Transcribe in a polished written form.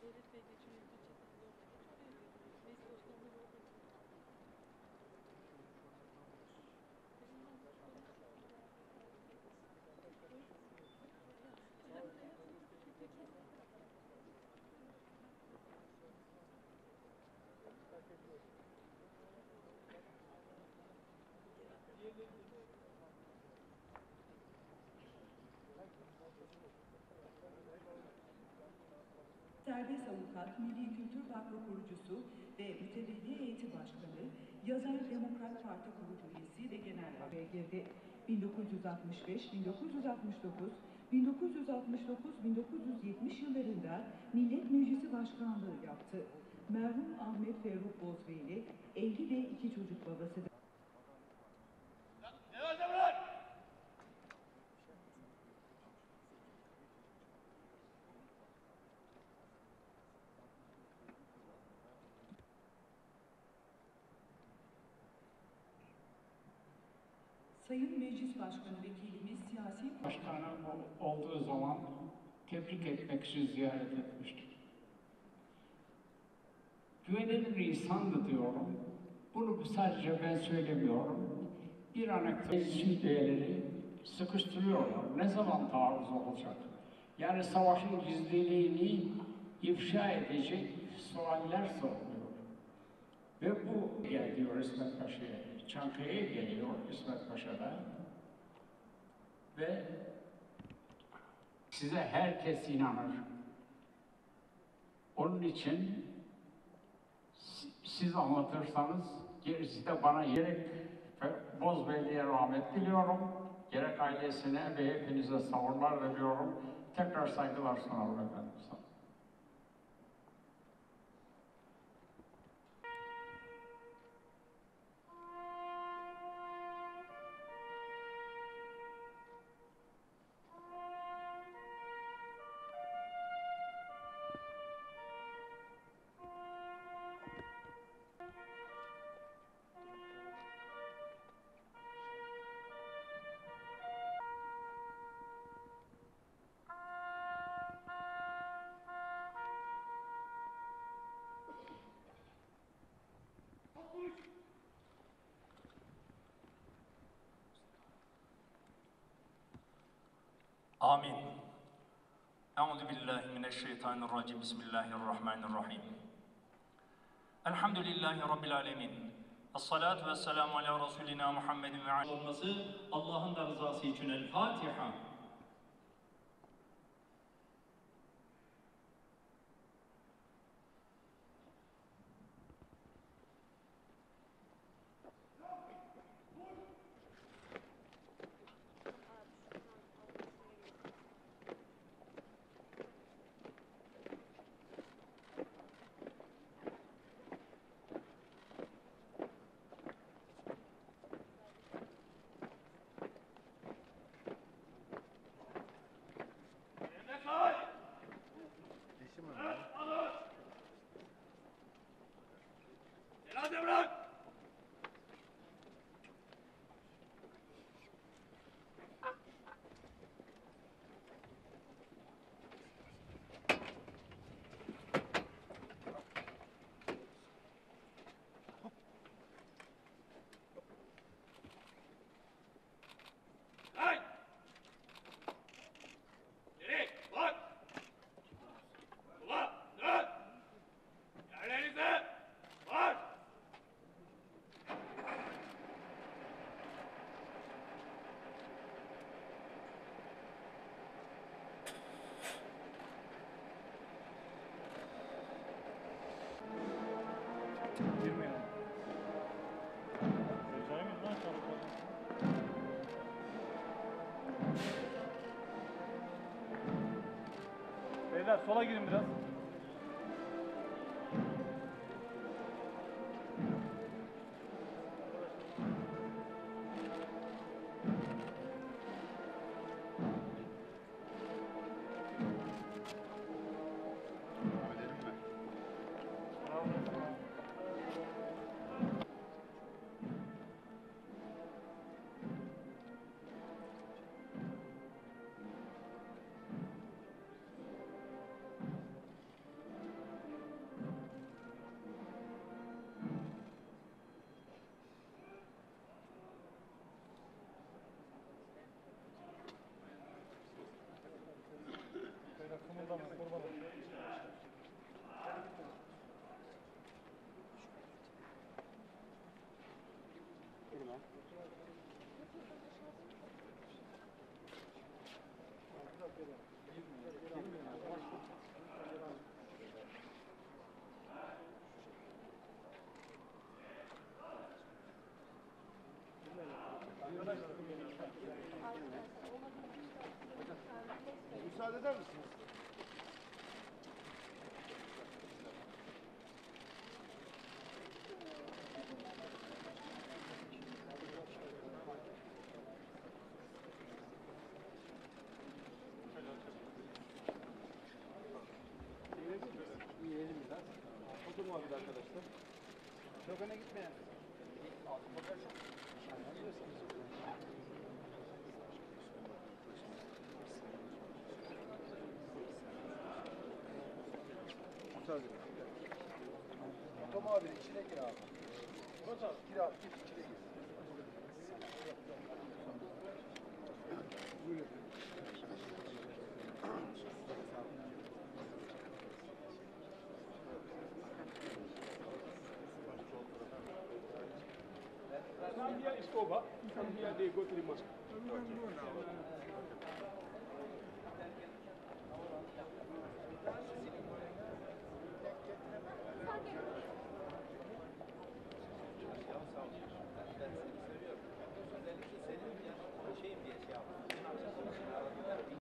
Serbest Avukat, Milli Kültür Vakfı kurucusu ve Mütevelli Heyeti Başkanı, Yazar Demokrat Parti kurucu üyesi ve genel araya girdi. 1965, 1969, 1969, 1970 yıllarında Millet Meclisi Başkanlığı yaptı. Merhum Ahmet Ferruh Bozbeyli, evli ve 2 çocuk babasıdır. Sayın Meclis Başkanı Vekilimiz siyasi başkanı olduğu zaman tebrik etmek için ziyaret etmiştim. Güvenilir insandı diyorum. Bunu sadece ben söylemiyorum. Bir anekdot üyeleri sıkıştırıyorlar. Ne zaman taarruz olacak? Yani savaşın gizliliğini ifşa edecek sualler soruluyor. Ve bu geliyor İsmet Paşa'ya. Çankaya'ya geliyor İsmet Paşa'da. Ve size herkes inanır. Onun için siz anlatırsanız gerisi de bana gerek Bozbeyli'ye rahmet diliyorum, gerek ailesine ve hepinize sabırlar diliyorum. Tekrar saygılar sunarım efendim. Amin. Euzu billahi mineşşeytanirracim. Bismillahirrahmanirrahim. Elhamdülillahi rabbil alamin. Essalatu vesselamu ala Resulina Muhammedin ve ala olması Allah'ın da rızası için El Fatiha. Beyler sola gidin biraz. Tamam, kurban olsun. Müsaade eder misiniz? Yiyelim biraz. Oturun abi arkadaşlar. Çok öne gitmeyin. Müsaade edin. Otom abi içine gir abi. Murat abi gir abi gir içine gir. Buyurun. Zambia is over. From here they go to the mosque.